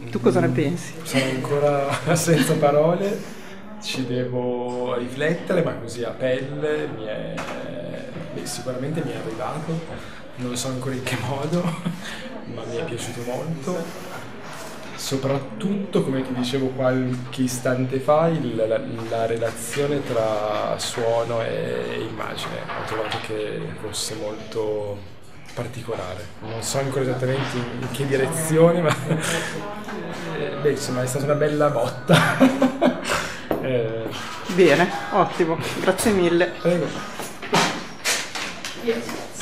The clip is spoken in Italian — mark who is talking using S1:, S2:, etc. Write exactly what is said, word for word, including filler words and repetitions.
S1: Tu cosa ne pensi?
S2: Sono ancora senza parole, ci devo riflettere, ma così a pelle mi è, beh, sicuramente mi è arrivato, non so ancora in che modo, ma mi è piaciuto molto. Soprattutto, come ti dicevo qualche istante fa, il- la, la relazione tra suono e immagine. Ho trovato che fosse molto particolare. Non so ancora esattamente in, in che direzione, ma eh, beh, insomma, è stata una bella botta. Eh,
S1: Bene, ottimo, grazie mille.
S2: prego.